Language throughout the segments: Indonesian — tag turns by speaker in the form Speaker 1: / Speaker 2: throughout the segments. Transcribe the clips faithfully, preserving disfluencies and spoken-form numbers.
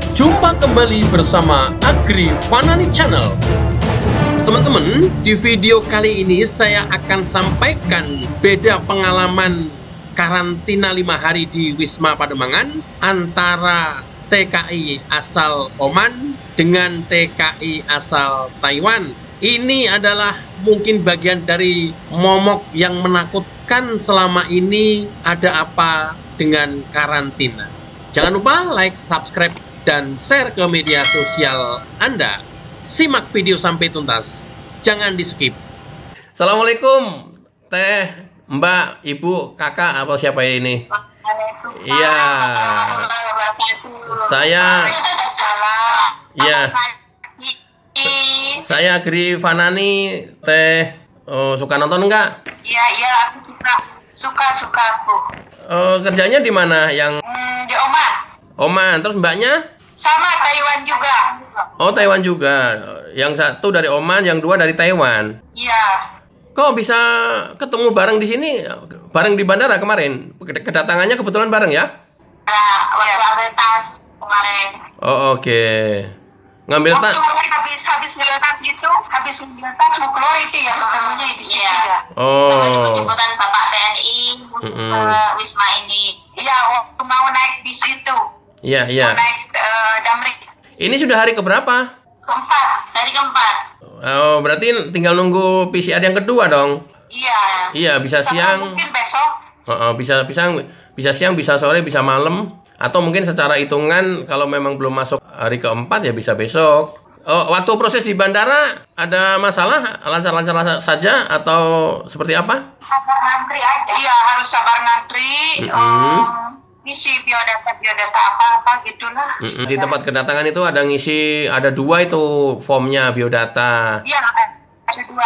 Speaker 1: Jumpa kembali bersama Agri Fanani Channel. Teman-teman, di video kali ini saya akan sampaikan beda pengalaman karantina lima hari di Wisma Pademangan antara T K I asal Oman dengan T K I asal Taiwan. Ini adalah mungkin bagian dari momok yang menakutkan selama ini. Ada apa dengan karantina? Jangan lupa like, subscribe, dan share ke media sosial Anda. Simak video sampai tuntas. Jangan di skip. Assalamualaikum, Teh, Mbak, Ibu, Kakak, atau siapa ini? Iya. Saya Iya. Saya Agri Fanani. Teh, oh, suka nonton enggak?
Speaker 2: Iya, iya, aku suka. Suka-suka aku.
Speaker 1: Oh, kerjanya di mana? Yang
Speaker 2: Hmm, di Oman.
Speaker 1: Oman. Terus Mbaknya?
Speaker 2: Sama Taiwan juga.
Speaker 1: Oh, Taiwan juga. Yang satu dari Oman, yang dua dari Taiwan.
Speaker 2: Iya.
Speaker 1: Kok bisa ketemu bareng di sini? Bareng di bandara kemarin? Kedatangannya kebetulan bareng ya?
Speaker 2: Nah, waktu ambil tas kemarin.
Speaker 1: Oh, oke. Okay. Ngambil tas?
Speaker 2: Waktu habis habis ngambil tas gitu, habis ngambil tas mau keluar itu ya ketemunya di sini ya.
Speaker 1: Oh.
Speaker 2: Jemputan Bapak T N I
Speaker 1: Mm -mm.
Speaker 2: ke Wisma ini. Iya, waktu mau naik bis itu.
Speaker 1: Iya, iya.
Speaker 2: Mau naik uh, Damri.
Speaker 1: Ini sudah hari keberapa?
Speaker 2: Keempat, dari keempat.
Speaker 1: Oh, berarti tinggal nunggu P C R yang kedua dong?
Speaker 2: Iya.
Speaker 1: Iya, bisa
Speaker 2: Sama
Speaker 1: siang.
Speaker 2: mungkin besok.
Speaker 1: Oh, oh, bisa, bisa, bisa siang, bisa sore, bisa malam. Atau mungkin secara hitungan, kalau memang belum masuk hari keempat, ya bisa besok. Oh, waktu proses di bandara, ada masalah? Lancar-lancar saja? Atau seperti apa?
Speaker 2: Sabar ngantri aja. Iya, harus sabar ngantri.
Speaker 1: Mm-mm.
Speaker 2: um, Ngisi biodata, biodata apa-apa gitulah.
Speaker 1: Mm-mm. Di tempat kedatangan itu ada ngisi, ada dua itu formnya biodata.
Speaker 2: Iya, ada dua.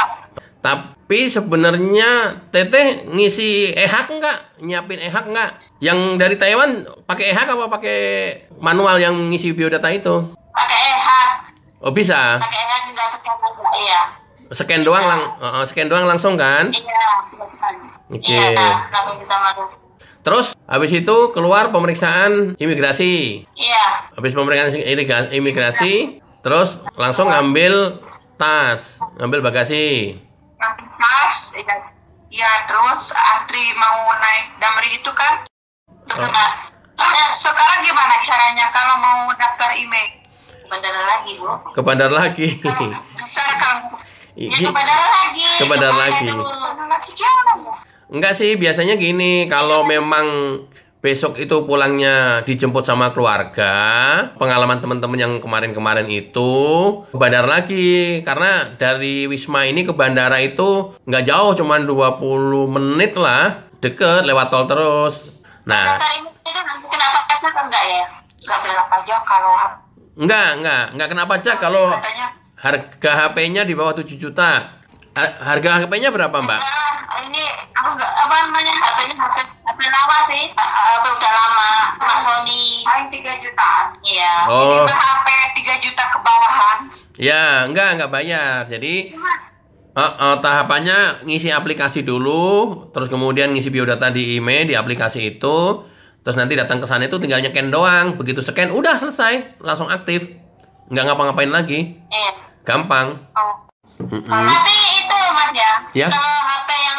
Speaker 1: Tapi sebenarnya Teteh ngisi e-hak enggak? Nyiapin e-hak enggak? Yang dari Taiwan pakai e-hak apa pakai manual yang ngisi biodata itu?
Speaker 2: Pakai e-hak.
Speaker 1: Oh, bisa.
Speaker 2: Pakai e-hak juga scan aja, iya.
Speaker 1: Scan doang lang uh, scan doang langsung kan?
Speaker 2: Iya,
Speaker 1: Oke.
Speaker 2: okay. Iya, langsung bisa masuk.
Speaker 1: Terus habis itu keluar pemeriksaan imigrasi.
Speaker 2: Iya.
Speaker 1: Habis pemeriksaan imigrasi, terus langsung ngambil tas, ngambil bagasi.
Speaker 2: Ngambil tas, iya. Iya, terus antri mau naik Damri itu kan. Terus
Speaker 1: Oh.
Speaker 2: nah, sekarang gimana caranya kalau mau daftar email? Ke bandara lagi, Bu.
Speaker 1: Ke bandar lagi.
Speaker 2: Secara kamu. Ya
Speaker 1: Ih,
Speaker 2: ke bandara lagi.
Speaker 1: ke bandara lagi.
Speaker 2: Ke sana lagi jangan.
Speaker 1: Enggak sih, biasanya gini, kalau memang besok itu pulangnya dijemput sama keluarga, pengalaman teman-teman yang kemarin-kemarin itu ke bandara lagi. Karena dari Wisma ini ke bandara itu nggak jauh, cuma dua puluh menit lah, deket, lewat tol terus. Nah,
Speaker 2: Daftar email itu nanti kenapa pajak enggak ya? Enggak kena pajak kalau
Speaker 1: enggak, enggak, enggak kena pajak kalau
Speaker 2: katanya.
Speaker 1: harga H P-nya di bawah tujuh juta. Ha- Harga H P-nya berapa, Mbak?
Speaker 2: Nah, ini aku enggak apa namanya H P-nya H P H P lama sih. H P udah lama. Cuma Sony. Paling tiga juta. Iya.
Speaker 1: Oh.
Speaker 2: Ini H P tiga juta ke bawahan.
Speaker 1: Ya, enggak, enggak bayar. Jadi Uh, uh, tahapannya ngisi aplikasi dulu, terus kemudian ngisi biodata di email di aplikasi itu, terus nanti datang ke sana itu tinggal nge-scan doang. Begitu scan udah selesai, langsung aktif, nggak ngapa-ngapain lagi,
Speaker 2: Iya.
Speaker 1: gampang.
Speaker 2: Oh.
Speaker 1: Mm-mm.
Speaker 2: Tapi itu Mas ya.
Speaker 1: Ya.
Speaker 2: Kalau H P yang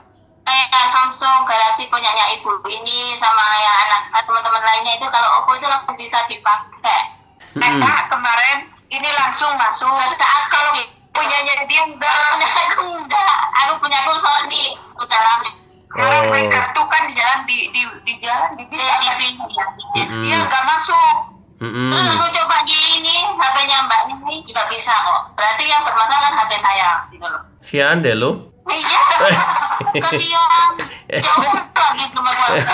Speaker 2: kayak Samsung Galaxy punyanya ibu ini sama ya anak teman-teman lainnya itu kalau Oppo itu langsung bisa dipakai.
Speaker 1: Mm-mm.
Speaker 2: Karena kemarin ini langsung masuk. Saat kalau punyanya dia enggak, punya aku enggak. Aku punya aku Sony udah lama. Sekarang
Speaker 1: Oh.
Speaker 2: main kartu kan di jalan di di di jalan di bis di bis
Speaker 1: Mm-mm.
Speaker 2: dia enggak masuk.
Speaker 1: Mm-mm.
Speaker 2: Terus aku coba di ini H P-nya Mbak ini juga bisa kok. Berarti yang bermasalah kan H P saya gitu loh.
Speaker 1: Sian deh lu.
Speaker 2: Iya. Kasihan. Jauh lagi cuma keluarga.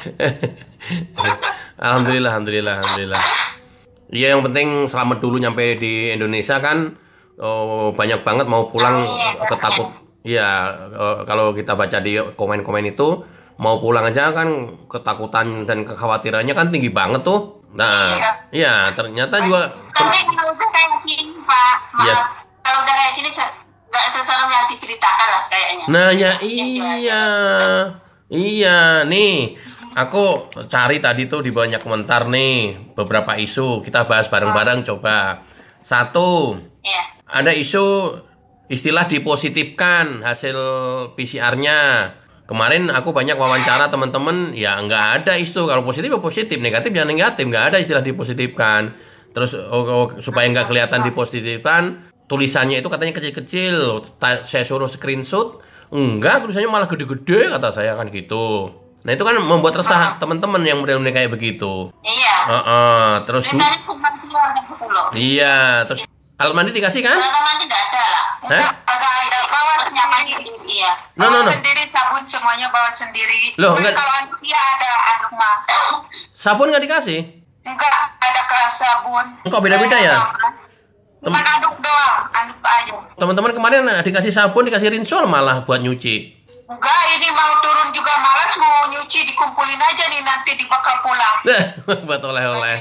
Speaker 1: Alhamdulillah, alhamdulillah, alhamdulillah. Iya, yang penting selamat dulu nyampe di Indonesia kan. Oh, banyak banget mau pulang ketakut. Iya, eh, kalau kita baca di komen-komen itu mau pulang aja kan ketakutan dan kekhawatirannya kan tinggi banget tuh. Nah, iya ternyata juga.
Speaker 2: Tapi kalau udah kayak gini Pak, maaf.
Speaker 1: Iya.
Speaker 2: Kalau udah kayak gini nggak seserem yang diberitakan lah kayaknya.
Speaker 1: Nah ya iya, iya nih aku cari tadi tuh di banyak komentar nih beberapa isu, kita bahas bareng-bareng coba. Satu,
Speaker 2: Iya.
Speaker 1: ada isu istilah dipositifkan hasil P C R-nya. Kemarin aku banyak wawancara teman-teman, ya nggak ada isu kalau positif ya positif, negatif ya negatif, nggak ada istilah dipositifkan. Terus oh, oh, supaya nggak kelihatan dipositifkan, tulisannya itu katanya kecil-kecil. Saya suruh screenshot, enggak, tulisannya malah gede-gede kata saya kan gitu. Nah itu kan membuat resah teman-teman yang model-model kayak begitu.
Speaker 2: Iya.
Speaker 1: Uh -uh. Terus du-
Speaker 2: Biasanya cuma keluarga gitu loh.
Speaker 1: iya, terus alat mandi dikasih kan?
Speaker 2: Kalau mandi tidak ada lah.
Speaker 1: Hah?
Speaker 2: Ada ada bawa mandi iya.
Speaker 1: No, no,
Speaker 2: Bawa
Speaker 1: no.
Speaker 2: sendiri sabun semuanya bawa sendiri.
Speaker 1: Loh,
Speaker 2: Tapi
Speaker 1: enggak.
Speaker 2: kalau anduk dia ada anduk mah.
Speaker 1: Sabun nggak dikasih?
Speaker 2: Enggak ada ke sabun.
Speaker 1: Kok beda-beda ya?
Speaker 2: Cuma anduk doang, anduk aja.
Speaker 1: Teman-teman kemarin nah, dikasih sabun, dikasih rinso malah buat nyuci.
Speaker 2: Enggak, ini mau turun juga malas mau nyuci, dikumpulin aja nih nanti dibakar pulang.
Speaker 1: Buat oleh-oleh.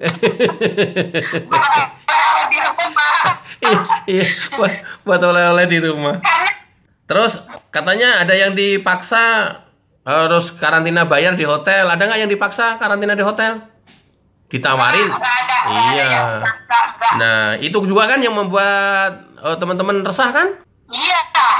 Speaker 2: Di rumah.
Speaker 1: Iya, iya, buat, buat oleh-oleh di rumah.
Speaker 2: Karena
Speaker 1: Terus katanya ada yang dipaksa harus karantina bayar di hotel. Ada nggak yang dipaksa karantina di hotel? Ditawarin.
Speaker 2: enggak ada, enggak
Speaker 1: Iya.
Speaker 2: ada yang paksa, enggak.
Speaker 1: Nah, itu juga kan yang membuat eh, teman-teman resah kan?
Speaker 2: Iya.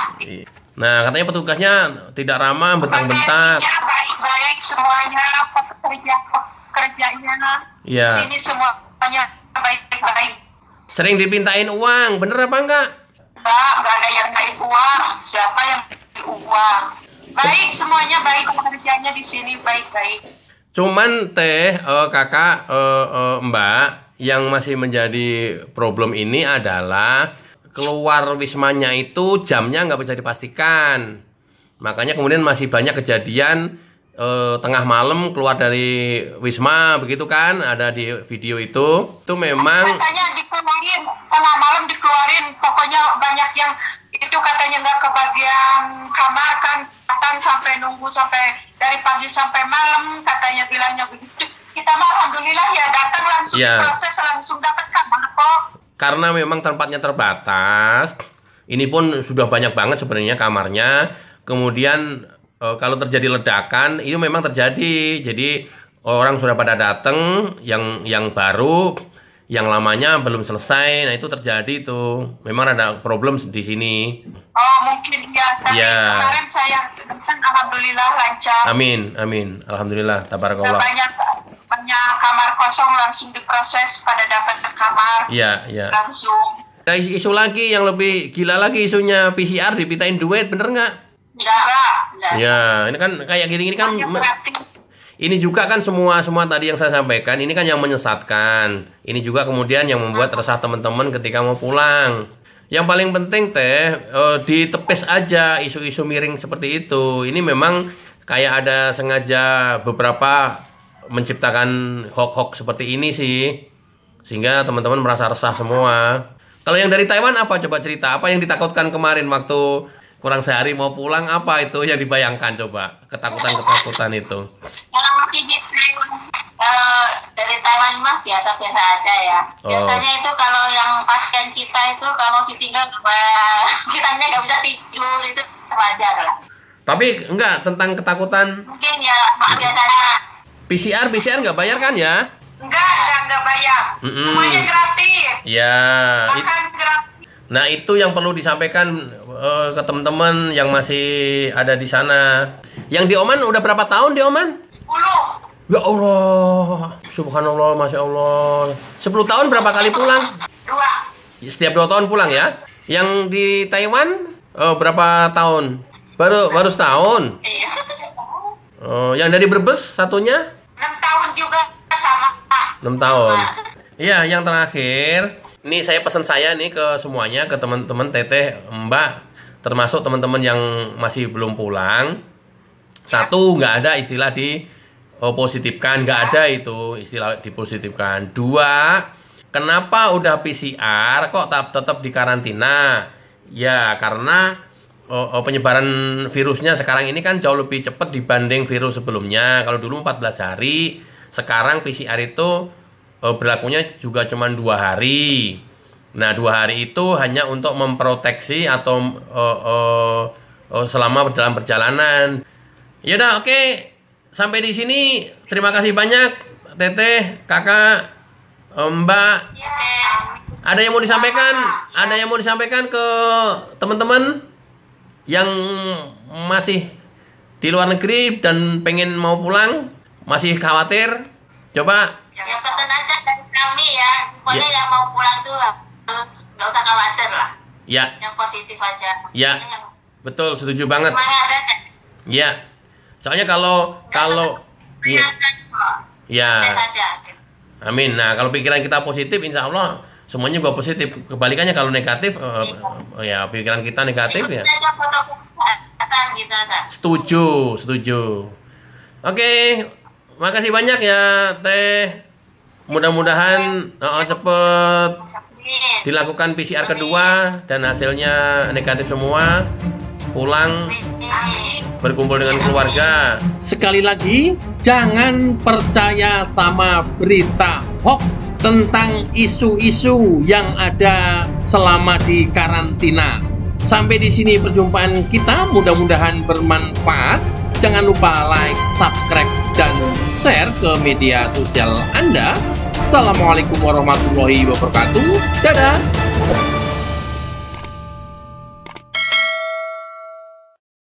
Speaker 1: Nah, katanya petugasnya tidak ramah, bentak-bentak.
Speaker 2: Pekerjaannya baik-baik semuanya, pekerja pekerjanya.
Speaker 1: Iya.
Speaker 2: Ini semuanya baik-baik.
Speaker 1: Sering dipintain uang, bener apa enggak?
Speaker 2: Enggak, enggak ada yang naik uang. Siapa yang naik uang? Baik semuanya baik, pekerjanya di sini baik-baik.
Speaker 1: Cuman teh, eh, kakak, eh, eh, mbak, yang masih menjadi problem ini adalah keluar wismanya itu jamnya nggak bisa dipastikan. Makanya kemudian masih banyak kejadian eh, tengah malam keluar dari wisma, begitu kan? Ada di video itu. Itu memang
Speaker 2: Katanya dikeluarin, tengah malam dikeluarin. Pokoknya banyak yang itu katanya nggak kebagian kamar kan. Datang sampai nunggu sampai dari pagi sampai malam. Katanya bilangnya begitu. Kita mah alhamdulillah ya datang langsung
Speaker 1: Iya.
Speaker 2: proses langsung dapat kamar kok.
Speaker 1: karena memang tempatnya terbatas. Ini pun sudah banyak banget sebenarnya kamarnya. Kemudian e, kalau terjadi ledakan, itu memang terjadi. Jadi orang sudah pada datang, yang yang baru, yang lamanya belum selesai. Nah itu terjadi tuh. Memang ada problem di sini.
Speaker 2: Oh mungkin ya. Tapi
Speaker 1: Iya.
Speaker 2: kemarin saya datang alhamdulillah lancar.
Speaker 1: Amin, amin. Alhamdulillah,
Speaker 2: Udah
Speaker 1: tabarakallah.
Speaker 2: banyak banyak kamar kosong langsung diproses pada dapat kamar
Speaker 1: Iya, iya.
Speaker 2: langsung.
Speaker 1: Ada isu lagi yang lebih gila lagi, isunya P C R dipintain duit, bener nggak?
Speaker 2: Enggak, enggak.
Speaker 1: Ya, ini kan kayak gini-gini kan.
Speaker 2: Semuanya gratis.
Speaker 1: Ini juga kan semua semua tadi yang saya sampaikan, ini kan yang menyesatkan. Ini juga kemudian yang membuat resah teman-teman ketika mau pulang. Yang paling penting teh eh, ditepis aja isu-isu miring seperti itu. Ini memang kayak ada sengaja beberapa menciptakan hoax-hoax seperti ini sih, sehingga teman-teman merasa resah semua. Kalau yang dari Taiwan apa, coba cerita apa yang ditakutkan kemarin waktu kurang sehari mau pulang, apa itu yang dibayangkan, coba ketakutan-ketakutan itu.
Speaker 2: Kalau masih di Taiwan, eh, dari Taiwan mah biasa-biasa aja ya.
Speaker 1: Oh.
Speaker 2: Biasanya itu kalau yang pasien kita itu kalau ditinggal eh, kitanya nggak bisa tidur itu wajar lah.
Speaker 1: Tapi enggak, tentang ketakutan
Speaker 2: Mungkin ya biasanya
Speaker 1: P C R, P C R nggak bayar kan ya?
Speaker 2: enggak enggak enggak bayar.
Speaker 1: Mm-mm.
Speaker 2: Semuanya gratis.
Speaker 1: Ya, it-
Speaker 2: Makan gratis.
Speaker 1: nah itu yang perlu disampaikan eh, ke teman-teman yang masih ada di sana. Yang di Oman udah berapa tahun di Oman?
Speaker 2: sepuluh.
Speaker 1: Ya Allah, subhanallah, masya Allah. sepuluh tahun berapa kali pulang?
Speaker 2: Dua.
Speaker 1: Setiap dua tahun pulang ya. Yang di Taiwan eh, berapa tahun? Baru baru setahun.
Speaker 2: Iya.
Speaker 1: Oh, yang dari Brebes satunya
Speaker 2: enam tahun juga sama.
Speaker 1: enam tahun. Iya, yang terakhir, nih saya pesan saya nih ke semuanya, ke teman-teman teteh, Mbak, termasuk teman-teman yang masih belum pulang. Satu, nggak ada istilah di oh, positifkan, nggak ada itu istilah dipositifkan. Dua, kenapa udah P C R kok tetap tetap dikarantina? Ya, karena oh, oh, penyebaran virusnya sekarang ini kan jauh lebih cepat dibanding virus sebelumnya. Kalau dulu empat belas hari, sekarang P C R itu oh, berlakunya juga cuma dua hari. Nah, dua hari itu hanya untuk memproteksi atau oh, oh, oh, selama dalam perjalanan. Ya udah, oke. sampai di sini. Terima kasih banyak Teteh, Kakak, Mbak. Ada yang mau disampaikan? Ada yang mau disampaikan ke teman-teman yang masih di luar negeri dan pengen mau pulang, masih khawatir? Coba.
Speaker 2: Ya pesan aja dari kami ya. Pokoknya
Speaker 1: Ya.
Speaker 2: yang mau pulang tuh harus nggak usah khawatir lah.
Speaker 1: Ya.
Speaker 2: Yang positif aja.
Speaker 1: Ya. Betul, setuju banget.
Speaker 2: Semangat aja.
Speaker 1: Ya. Soalnya kalau kalau ya. Ya. Amin. Nah, kalau pikiran kita positif, insya Allah semuanya gua positif. Kebalikannya kalau negatif, uh, uh, ya pikiran kita negatif ya. Setuju, setuju. Oke, makasih banyak ya Teh. Mudah-mudahan uh, cepet dilakukan P C R kedua dan hasilnya negatif semua. Pulang berkumpul dengan keluarga. Sekali lagi, jangan percaya sama berita hoax tentang isu-isu yang ada selama di karantina. Sampai di sini perjumpaan kita, mudah-mudahan bermanfaat. Jangan lupa like, subscribe, dan share ke media sosial Anda. Assalamualaikum warahmatullahi wabarakatuh. Dadah.